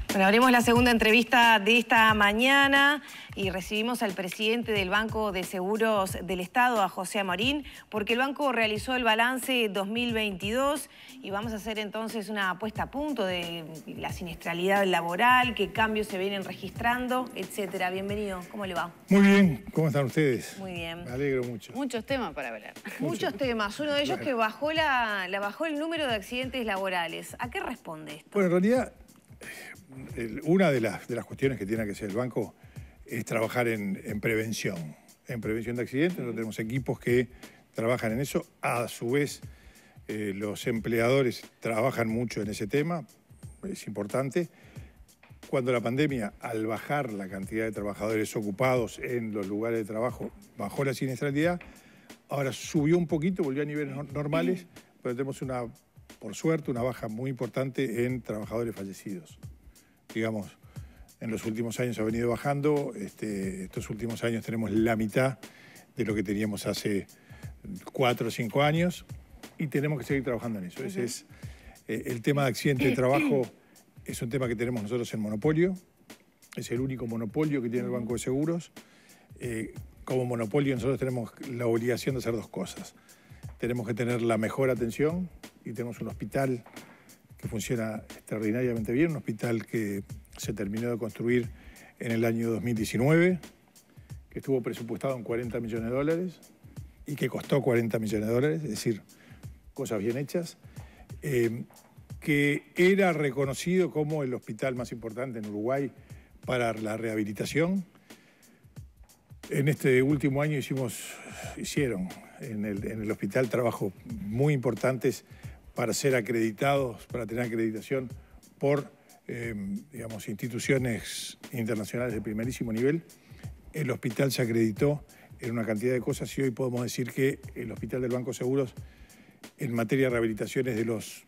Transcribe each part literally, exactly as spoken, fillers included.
Bueno, abrimos la segunda entrevista de esta mañana y recibimos al presidente del Banco de Seguros del Estado, a José Amorín, porque el banco realizó el balance dos mil veintidós y vamos a hacer entonces una puesta a punto de la siniestralidad laboral, qué cambios se vienen registrando, etcétera. Bienvenido, ¿cómo le va? Muy bien, ¿cómo están ustedes? Muy bien. Me alegro mucho. Muchos temas para hablar. Muchos temas, uno de ellos Bueno. que bajó, la, la bajó el número de accidentes laborales. ¿A qué responde esto? Bueno, en realidad, el- una de las, de las cuestiones que tiene que hacer el banco es trabajar en, en prevención, en prevención de accidentes. Nosotros tenemos equipos que trabajan en eso. A su vez, eh, los empleadores trabajan mucho en ese tema, es importante. Cuando la pandemia, al bajar la cantidad de trabajadores ocupados en los lugares de trabajo, bajó la siniestralidad, ahora subió un poquito, volvió a niveles no- normales, pero tenemos una, por suerte, una baja muy importante en trabajadores fallecidos. Digamos, en los últimos años ha venido bajando, este, estos últimos años tenemos la mitad de lo que teníamos hace cuatro o cinco años y tenemos que seguir trabajando en eso. Ese es eh, el tema de accidente de trabajo, es un tema que tenemos nosotros en monopolio, es el único monopolio que tiene el Banco de Seguros. Eh, como monopolio nosotros tenemos la obligación de hacer dos cosas. Tenemos que tener la mejor atención y tenemos un hospital que funciona extraordinariamente bien, un hospital que se terminó de construir en el año dos mil diecinueve, que estuvo presupuestado en cuarenta millones de dólares y que costó cuarenta millones de dólares, es decir, cosas bien hechas, eh, que era reconocido como el hospital más importante en Uruguay para la rehabilitación. En este último año hicimos, hicieron en el, en el hospital trabajos muy importantes para ser acreditados, para tener acreditación por, eh, digamos, instituciones internacionales de primerísimo nivel. El hospital se acreditó en una cantidad de cosas y hoy podemos decir que el hospital del Banco de Seguros en materia de rehabilitación es de los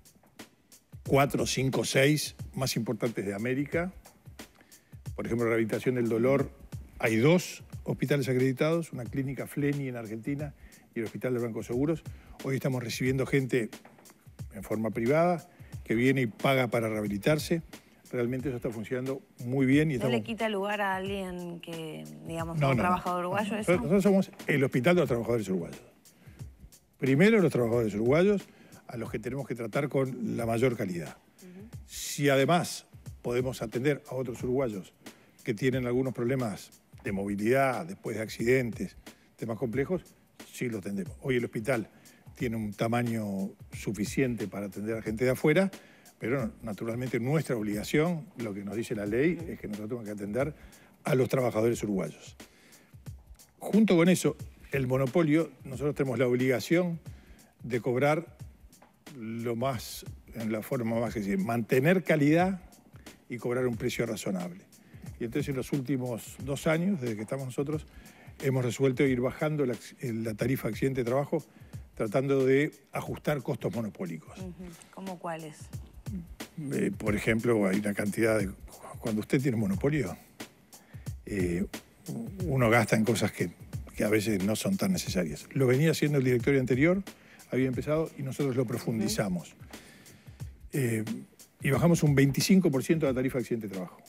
cuatro, cinco, seis más importantes de América. Por ejemplo, rehabilitación del dolor, hay dos hospitales acreditados, una clínica Fleni en Argentina y el Hospital del Banco de Seguros. Hoy estamos recibiendo gente en forma privada que viene y paga para rehabilitarse. Realmente eso está funcionando muy bien. Y ¿No estamos... le quita lugar a alguien que, digamos, No, a un no, trabajador no, uruguayo no. eso? Nosotros somos el hospital de los trabajadores uruguayos. Primero los trabajadores uruguayos, a los que tenemos que tratar con la mayor calidad. Uh-huh. Si además podemos atender a otros uruguayos que tienen algunos problemas de movilidad, después de accidentes, temas complejos, sí los atendemos. Hoy el hospital tiene un tamaño suficiente para atender a gente de afuera, pero naturalmente nuestra obligación, lo que nos dice la ley, es que nosotros tenemos que atender a los trabajadores uruguayos. Junto con eso, el monopolio, nosotros tenemos la obligación de cobrar lo más, en la forma más que decir, mantener calidad y cobrar un precio razonable. Y entonces en los últimos dos años, desde que estamos nosotros, hemos resuelto ir bajando la, la tarifa de accidente de trabajo, tratando de ajustar costos monopólicos. Uh-huh. ¿Cómo cuáles? Eh, por ejemplo, hay una cantidad de... Cuando usted tiene monopolio, eh, uno gasta en cosas que, que a veces no son tan necesarias. Lo venía haciendo el directorio anterior, había empezado y nosotros lo profundizamos. Uh-huh. eh, y bajamos un veinticinco por ciento de la tarifa de accidente de trabajo.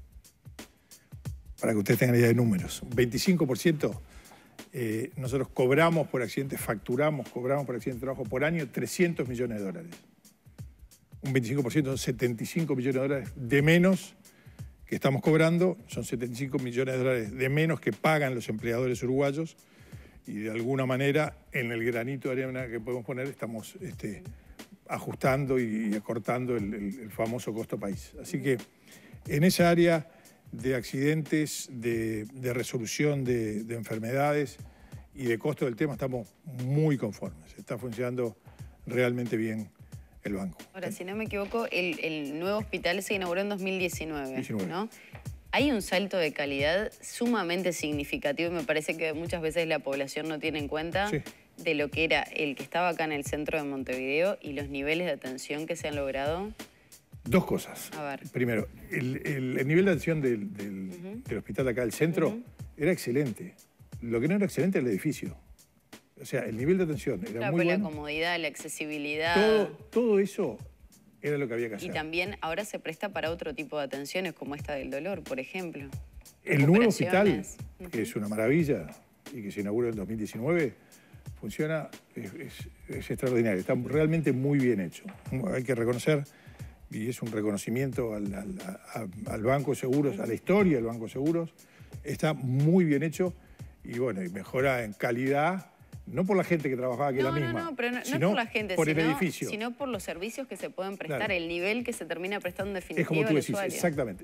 Para que ustedes tengan idea de números. Un veinticinco por ciento eh, nosotros cobramos por accidentes, facturamos, cobramos por accidente de trabajo por año trescientos millones de dólares. Un veinticinco por ciento son setenta y cinco millones de dólares de menos que estamos cobrando, son setenta y cinco millones de dólares de menos que pagan los empleadores uruguayos y de alguna manera en el granito de arena que podemos poner estamos este, ajustando y acortando el, el, el famoso costo país. Así que en esa área de accidentes, de, de resolución de, de enfermedades y de costo del tema estamos muy conformes. Está funcionando realmente bien el banco. Ahora, si no me equivoco, el, el nuevo hospital se inauguró en dos mil diecinueve, diecinueve. ¿no? Hay un salto de calidad sumamente significativo y me parece que muchas veces la población no tiene en cuenta Sí. de lo que era el que estaba acá en el centro de Montevideo y los niveles de atención que se han logrado. Dos cosas. A ver. Primero, el, el, el nivel de atención del, del, uh-huh. del hospital de acá del centro uh-huh. era excelente. Lo que no era excelente era el edificio. O sea, el nivel de atención era claro, muy pero bueno. La comodidad, la accesibilidad. Todo, todo eso era lo que había que hacer. Y también ahora se presta para otro tipo de atenciones, como esta del dolor, por ejemplo. El nuevo hospital, que es una maravilla y que se inauguró en dos mil diecinueve, funciona, es, es, es extraordinario, está realmente muy bien hecho. Hay que reconocer, y es un reconocimiento al, al, a, al Banco de Seguros, a la historia del Banco de Seguros, está muy bien hecho y bueno, y mejora en calidad, no por la gente que trabajaba, que no, es la misma, no, no, pero no, sino no es por la gente, por sino, el edificio. Sino por los servicios que se pueden prestar, claro. El nivel que se termina prestando en definitiva es como tú al decís, usuario. Exactamente.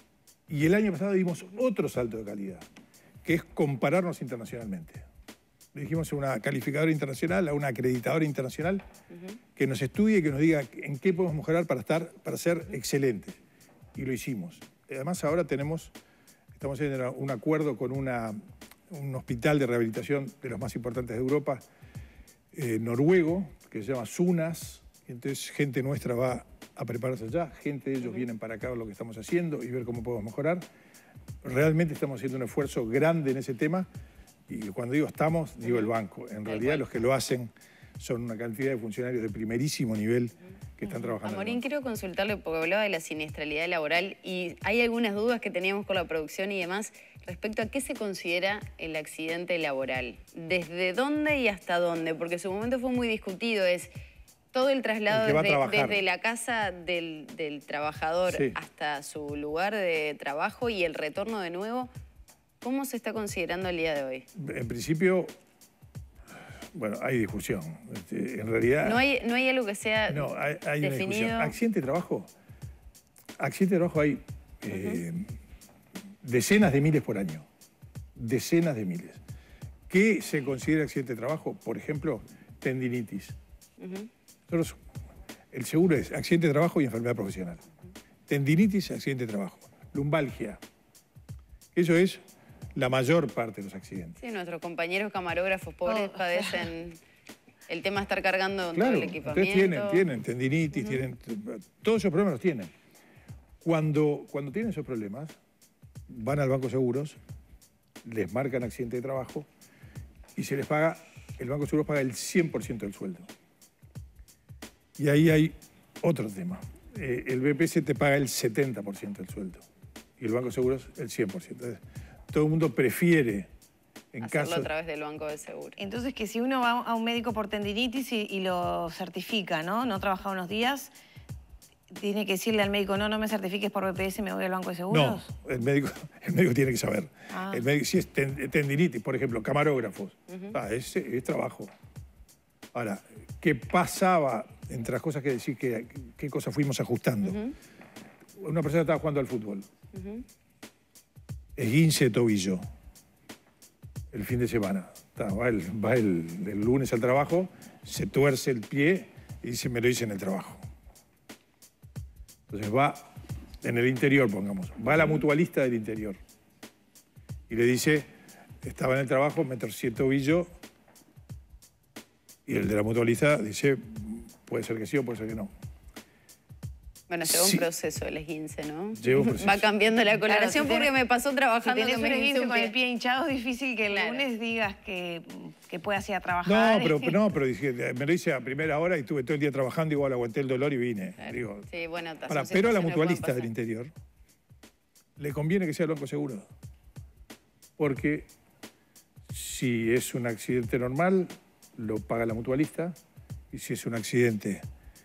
Y el año pasado dimos otro salto de calidad, que es compararnos internacionalmente. Le dijimos a una calificadora internacional, a una acreditadora internacional, uh-huh. que nos estudie y que nos diga en qué podemos mejorar para, estar, para ser uh-huh. excelentes. Y lo hicimos. Además, ahora tenemos, estamos haciendo un acuerdo con una, un hospital de rehabilitación de los más importantes de Europa, eh, noruego, que se llama SUNAS. Entonces, gente nuestra va a prepararse allá, gente de ellos uh-huh. vienen para acá a ver lo que estamos haciendo y ver cómo podemos mejorar. Realmente estamos haciendo un esfuerzo grande en ese tema. Y cuando digo estamos, digo el banco. En realidad los que lo hacen son una cantidad de funcionarios de primerísimo nivel que están trabajando. Amorín, quiero consultarle porque hablaba de la siniestralidad laboral y hay algunas dudas que teníamos con la producción y demás respecto a qué se considera el accidente laboral. ¿Desde dónde y hasta dónde? Porque en su momento fue muy discutido, es todo el traslado el desde, desde la casa del, del trabajador sí. hasta su lugar de trabajo y el retorno de nuevo. ¿Cómo se está considerando el día de hoy? En principio, bueno, hay discusión. En realidad... ¿No hay, no hay algo que sea no, hay, hay definido? Una discusión. Accidente de trabajo. Accidente de trabajo hay eh, uh-huh. decenas de miles por año. Decenas de miles. ¿Qué se considera accidente de trabajo? Por ejemplo, tendinitis. Uh-huh. Nosotros, el seguro es accidente de trabajo y enfermedad profesional. Uh-huh. Tendinitis, accidente de trabajo. Lumbalgia. Eso es la mayor parte de los accidentes. Sí, nuestros compañeros camarógrafos pobres oh. padecen el tema de estar cargando claro, todo el equipamiento. Ustedes tienen, tienen tendinitis, uh-huh. tienen, todos esos problemas los tienen. Cuando, cuando tienen esos problemas, van al Banco de Seguros, les marcan accidente de trabajo y se les paga, el Banco de Seguros paga el cien por ciento del sueldo. Y ahí hay otro tema. Eh, el B P S te paga el setenta por ciento del sueldo y el Banco de Seguros el cien por ciento. Todo el mundo prefiere, en hacerlo caso... a través del Banco de Seguros. Entonces, que si uno va a un médico por tendinitis y, y lo certifica, ¿no? No trabaja unos días, tiene que decirle al médico, no, no me certifiques por B P S, me voy al Banco de Seguros. No, el médico, el médico tiene que saber. Ah. El médico, si es tendinitis, por ejemplo, camarógrafos, uh-huh. ah, es, es trabajo. Ahora, ¿qué pasaba entre las cosas que decir, qué, qué cosas fuimos ajustando? Uh-huh. Una persona estaba jugando al fútbol. Uh-huh. Esguince de tobillo, el fin de semana. Va, el, va el, el lunes al trabajo, se tuerce el pie y dice, me lo hice en el trabajo. Entonces va en el interior, pongamos, va a la mutualista del interior y le dice, estaba en el trabajo, me torcí el tobillo y el de la mutualista dice, puede ser que sí o puede ser que no. Bueno, lleva sí. un proceso el esguince, ¿no? Lleva un proceso. Va cambiando la coloración claro, si porque tenés, me pasó trabajando. Si tenés que un me esguince con el pie hinchado, es difícil que el claro. lunes digas que, que puedas ir a trabajar. No, pero, no, pero dije, me lo hice a primera hora y estuve todo el día trabajando, igual aguanté el dolor y vine. Claro. Digo, sí, bueno, ahora, pero a la mutualista del interior le conviene que sea el Banco Seguro. Porque si es un accidente normal, lo paga la mutualista, y si es un accidente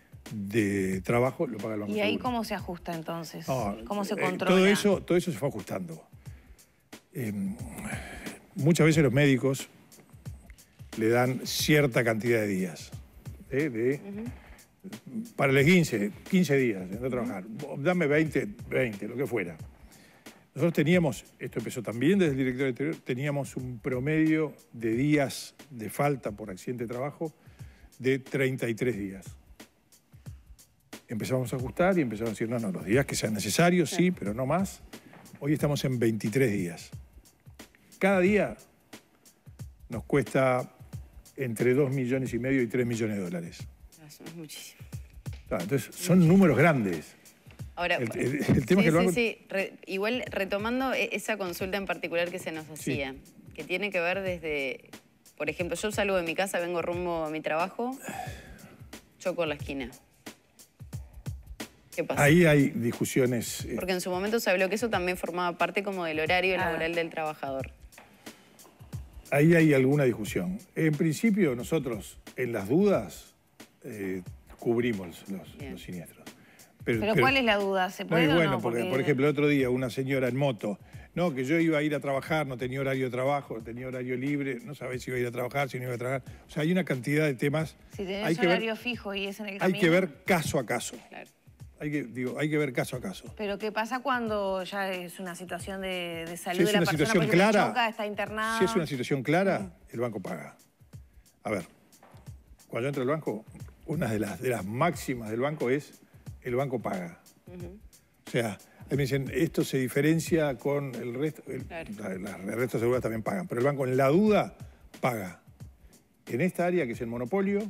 de trabajo, lo paga el Banco ¿Y ahí Seguro. Cómo se ajusta entonces? No, ¿Cómo se eh, controla? Todo eso, todo eso se fue ajustando. Eh, muchas veces los médicos le dan cierta cantidad de días. ¿eh? De, uh-huh. Para el esguince, quince días de no trabajar. Uh-huh. Dame veinte, veinte, lo que fuera. Nosotros teníamos, esto empezó también desde el director anterior, teníamos un promedio de días de falta por accidente de trabajo de treinta y tres días. Empezamos a ajustar y empezamos a decir, no, no, los días que sean necesarios, sí, sí, pero no más. Hoy estamos en veintitrés días. Cada día nos cuesta entre dos millones y medio y tres millones de dólares. Eso es muchísimo. Claro, entonces, son números grandes. Ahora, el, el, el tema sí, es que lo sí, hago... sí. Re, igual retomando esa consulta en particular que se nos hacía, sí. que tiene que ver desde, por ejemplo, yo salgo de mi casa, vengo rumbo a mi trabajo, choco en la esquina. ¿Qué pasa? Ahí hay discusiones. Eh, Porque en su momento se habló que eso también formaba parte como del horario Ah. laboral del trabajador. Ahí hay alguna discusión. En principio, nosotros, en las dudas, eh, cubrimos los, los siniestros. Pero, pero ¿cuál es la duda? ¿Se puede no, y bueno, o no? porque, Porque... por ejemplo, el otro día una señora en moto, no, que yo iba a ir a trabajar, no tenía horario de trabajo, tenía horario libre, no sabés si iba a ir a trabajar, si no iba a trabajar. O sea, hay una cantidad de temas. Si tenés hay que horario ver, fijo y es en el hay camino... que ver caso a caso. Claro. Hay que, digo, hay que ver caso a caso. Pero ¿qué pasa cuando ya es una situación de, de salud Si es de la una persona? situación Por ejemplo, clara, choca, está internada... Si es una situación clara, el banco paga. A ver, cuando yo entro al banco, una de las, de las máximas del banco es el banco paga. Uh-huh. O sea, ahí me dicen, esto se diferencia con el resto, el, claro. la, la, el resto de seguridad también pagan, pero el banco en la duda paga. En esta área que es el monopolio,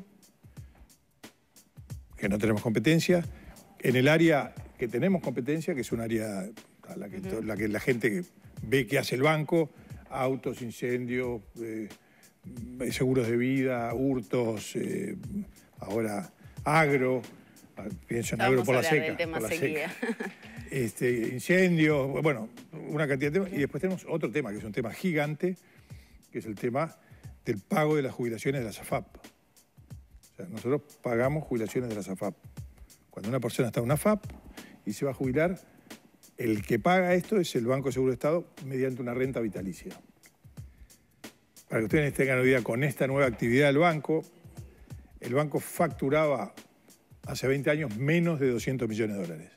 que no tenemos competencia, en el área que tenemos competencia, que es un área a la que, uh-huh. la, que la gente ve que hace el banco, autos, incendios, eh, seguros de vida, hurtos, eh, ahora agro, pienso en agro por la seca. Por la seca. Este, incendios, bueno, una cantidad de temas. Uh-huh. Y después tenemos otro tema, que es un tema gigante, que es el tema del pago de las jubilaciones de la SAFAP. O sea, nosotros pagamos jubilaciones de la SAFAP. Cuando una persona está en una F A P y se va a jubilar, el que paga esto es el Banco de Seguro de Estado mediante una renta vitalicia. Para que ustedes tengan una idea, con esta nueva actividad del banco, el banco facturaba hace veinte años menos de doscientos millones de dólares.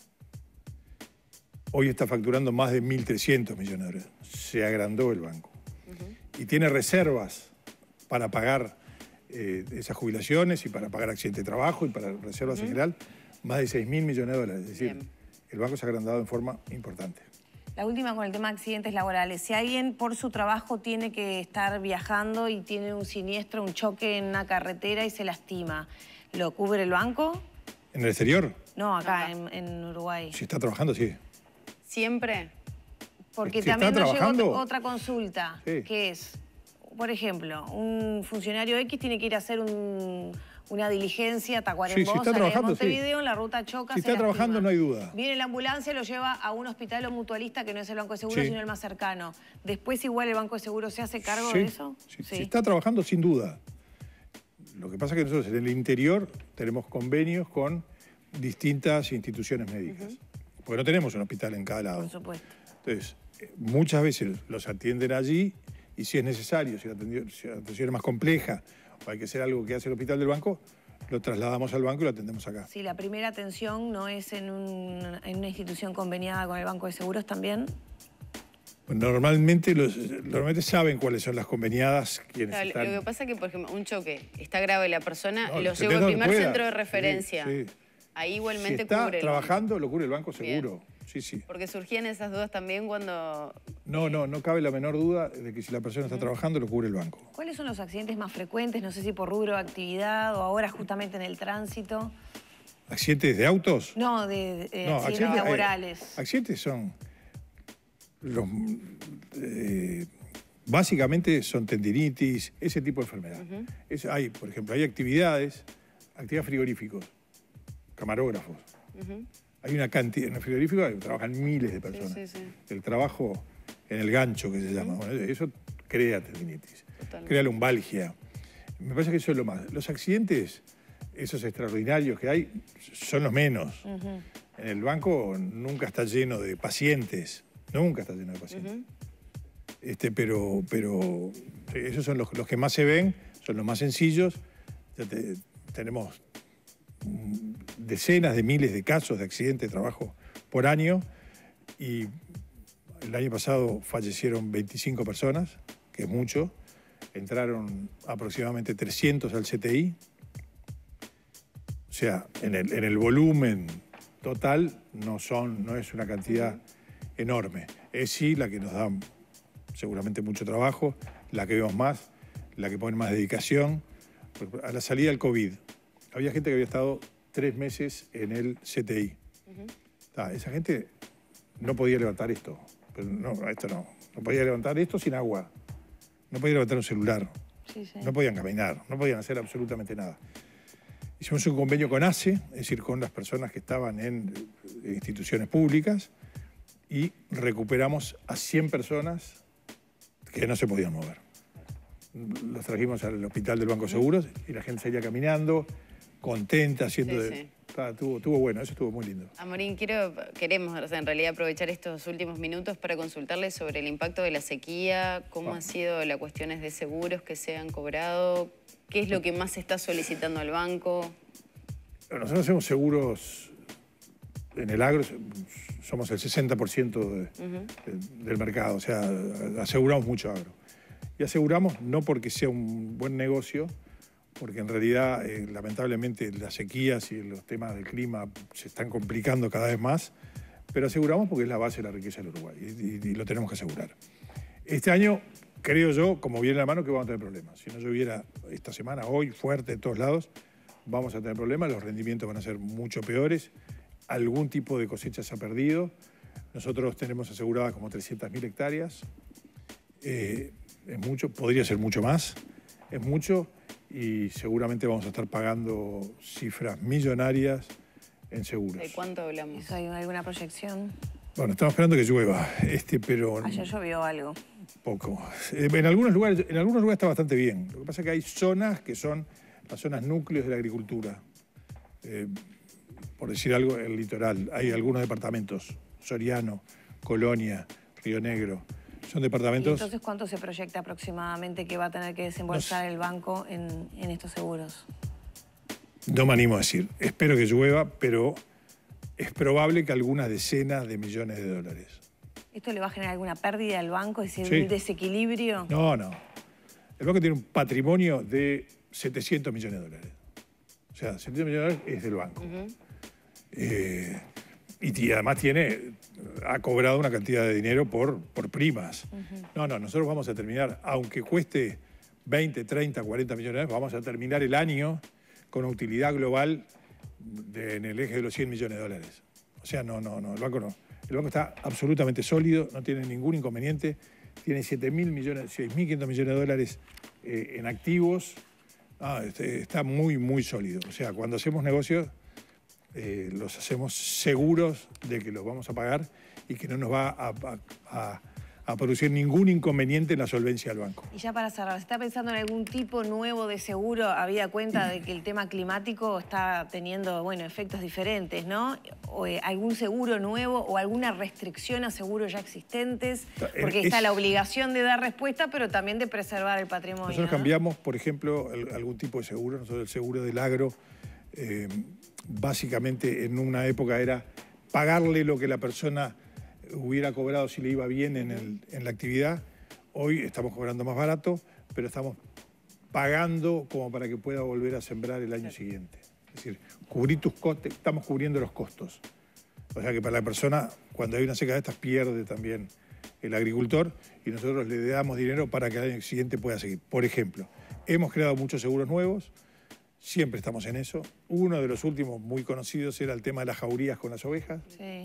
Hoy está facturando más de mil trescientos millones de dólares. Se agrandó el banco. Uh-huh. Y tiene reservas para pagar eh, esas jubilaciones y para pagar accidentes de trabajo y para reservas uh-huh. en general, más de seis mil millones de dólares. Es decir, bien, el banco se ha agrandado en forma importante. La última con el tema de accidentes laborales. Si alguien por su trabajo tiene que estar viajando y tiene un siniestro, un choque en una carretera y se lastima, ¿lo cubre el banco? ¿En el exterior? No, acá, en, en Uruguay. Si está trabajando, sí. ¿Siempre? Porque si también nos llegó otra consulta, sí, que es, por ejemplo, un funcionario X tiene que ir a hacer un... una diligencia a Tacuarembó, sí, si sale de Montevideo, sí, en la ruta choca, si se está lastima. Trabajando no hay duda. Viene la ambulancia, lo lleva a un hospital o mutualista que no es el Banco de Seguros, sí, sino el más cercano. Después igual el Banco de Seguros se hace cargo sí, de eso. Sí, sí. Si está trabajando, sin duda. Lo que pasa es que nosotros en el interior tenemos convenios con distintas instituciones médicas. Uh-huh. Porque no tenemos un hospital en cada lado. Por supuesto. Entonces, muchas veces los atienden allí y si es necesario, si la atención, si la atención es más compleja, o hay que hacer algo que hace el hospital del banco, lo trasladamos al banco y lo atendemos acá. Si la primera atención no es en, un, en una institución conveniada con el Banco de Seguros también. Pues normalmente, los, normalmente saben cuáles son las conveniadas. Quienes claro, están... Lo que pasa es que, por ejemplo, un choque, está grave la persona, no, lo lleva al primer pueda. centro de referencia. Sí, sí. Ahí igualmente si está cubre el trabajando, banco. Lo cubre el banco seguro. Bien. Sí, sí. Porque surgían esas dudas también cuando... No, no, no cabe la menor duda de que si la persona está uh-huh. trabajando, lo cubre el banco. ¿Cuáles son los accidentes más frecuentes? No sé si por rubro de actividad o ahora justamente en el tránsito. ¿Accidentes de autos? No, de, de no, accidentes, accidentes laborales. Eh, accidentes son... Los, eh, básicamente son tendinitis, ese tipo de enfermedad. Uh-huh. es, hay, por ejemplo, hay actividades, actividades frigoríficos, camarógrafos. Uh-huh. Hay una cantidad, en el frigorífico trabajan miles de personas. Sí, sí, sí. El trabajo en el gancho, que se uh-huh. llama, bueno, eso crea tendinitis, totalmente, crea lumbalgia. Me parece que eso es lo más. Los accidentes, esos extraordinarios que hay, son los menos. Uh-huh. En el banco nunca está lleno de pacientes, nunca está lleno de pacientes. Uh-huh. Este, pero, pero esos son los, los que más se ven, son los más sencillos. Ya te, tenemos decenas de miles de casos de accidentes de trabajo por año y el año pasado fallecieron veinticinco personas, que es mucho. Entraron aproximadamente trescientos al C T I. O sea, en el, en el volumen total no, son, no es una cantidad enorme. Es sí la que nos da seguramente mucho trabajo, la que vemos más, la que pone más dedicación. A la salida del COVID, había gente que había estado tres meses en el C T I. Uh-huh. Ah, esa gente no podía levantar esto. Pero no, esto no. No podía levantar esto sin agua. No podía levantar un celular. Sí, sí. No podían caminar. No podían hacer absolutamente nada. Hicimos un convenio con A C E, es decir, con las personas que estaban en instituciones públicas y recuperamos a cien personas que no se podían mover. Los trajimos al hospital del Banco Seguros y la gente salía caminando, contenta, haciendo... Sí, de... sí. Ah, estuvo, estuvo bueno, eso estuvo muy lindo. Amorín, quiero, queremos en realidad aprovechar estos últimos minutos para consultarle sobre el impacto de la sequía, cómo Ah. han sido las cuestiones de seguros que se han cobrado, qué es lo que más se está solicitando al banco. Nosotros hacemos seguros en el agro, somos el sesenta por ciento de, Uh-huh. de, del mercado, o sea, aseguramos mucho agro. Y aseguramos no porque sea un buen negocio, porque en realidad, eh, lamentablemente, las sequías y los temas del clima se están complicando cada vez más, pero aseguramos porque es la base de la riqueza del Uruguay y, y, y lo tenemos que asegurar. Este año, creo yo, como viene la mano, que vamos a tener problemas. Si no lloviera esta semana, hoy, fuerte, de todos lados, vamos a tener problemas, los rendimientos van a ser mucho peores, algún tipo de cosecha se ha perdido. Nosotros tenemos aseguradas como trescientas mil hectáreas, eh, es mucho, podría ser mucho más, es mucho, y seguramente vamos a estar pagando cifras millonarias en seguros. ¿De cuánto hablamos? ¿Eso hay alguna proyección? Bueno, estamos esperando que llueva, este, pero Ayer llovió algo. poco. Eh, En algunos lugares, en algunos lugares está bastante bien. Lo que pasa es que hay zonas que son las zonas núcleos de la agricultura. Eh, por decir algo, el litoral. Hay algunos departamentos, Soriano, Colonia, Río Negro. Son ¿Y departamentos... entonces cuánto se proyecta aproximadamente que va a tener que desembolsar No sé. el banco en, en estos seguros? No me animo a decir. Espero que llueva, pero es probable que algunas decenas de millones de dólares. ¿Esto le va a generar alguna pérdida al banco? Es decir, Sí. un desequilibrio. No, no. El banco tiene un patrimonio de setecientos millones de dólares. O sea, setecientos millones de dólares es del banco. Uh-huh. Eh, y, y además tiene, ha cobrado una cantidad de dinero por, por primas. Uh-huh. No, no, nosotros vamos a terminar, aunque cueste veinte, treinta, cuarenta millones de dólares, vamos a terminar el año con una utilidad global de, en el eje de los cien millones de dólares. O sea, no, no, no, el banco no. El banco está absolutamente sólido, no tiene ningún inconveniente, tiene siete mil millones, seis mil quinientos millones de dólares eh, en activos. Ah, este, está muy, muy sólido. O sea, cuando hacemos negocios, eh, los hacemos seguros de que los vamos a pagar y que no nos va a, a, a, a producir ningún inconveniente en la solvencia del banco. Y ya para cerrar, ¿se está pensando en algún tipo nuevo de seguro, habida cuenta de que el tema climático está teniendo, bueno, efectos diferentes, ¿no? O, eh, ¿algún seguro nuevo o alguna restricción a seguros ya existentes? Porque Es- está la obligación de dar respuesta, pero también de preservar el patrimonio. Nosotros ¿no? cambiamos, por ejemplo, el- algún tipo de seguro. Nosotros el seguro del agro, eh, básicamente en una época era pagarle lo que la persona hubiera cobrado si le iba bien en, el- en la actividad. Hoy estamos cobrando más barato, pero estamos pagando como para que pueda volver a sembrar el año siguiente. Es decir, cubrir tus costes, estamos cubriendo los costos. O sea que para la persona, cuando hay una seca de estas, pierde también el agricultor y nosotros le damos dinero para que el año siguiente pueda seguir. Por ejemplo, hemos creado muchos seguros nuevos, siempre estamos en eso. Uno de los últimos muy conocidos era el tema de las jaurías con las ovejas, Sí.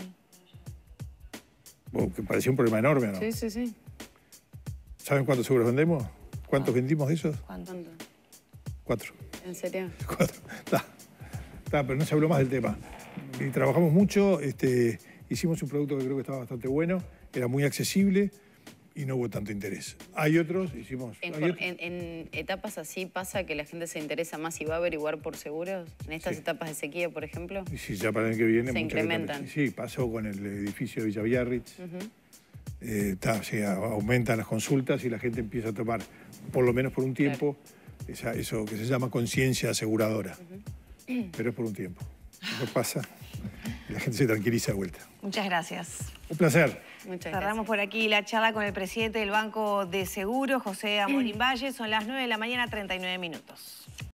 oh, que parecía un problema enorme, ¿no? Sí, sí, sí. ¿Saben cuántos seguros vendemos? ¿Cuántos vendimos de esos? ¿Cuánto? ¿Cuánto? Cuatro. ¿En serio? Cuatro. Está, está, pero no se habló más del tema. Y trabajamos mucho, este, hicimos un producto que creo que estaba bastante bueno, era muy accesible y no hubo tanto interés. Hay otros, hicimos... En, hay for- otros- en- en etapas así pasa que la gente se interesa más y va a averiguar por seguros. En estas Sí. etapas de sequía, por ejemplo. y sí, ya para el año que viene... Se mucha gente- incrementan. Sí, pasó con el edificio de Villa Biarritz. Ujú. Eh, está, sí, a- aumentan las consultas y la gente empieza a tomar, por lo menos por un tiempo, esa- eso que se llama conciencia aseguradora. Pero es por un tiempo. Después pasa y la gente se tranquiliza de vuelta. Muchas gracias. Un placer. Muchas Cerramos gracias. por aquí la charla con el presidente del Banco de Seguros, José Amorín Valle. Son las nueve de la mañana, treinta y nueve minutos.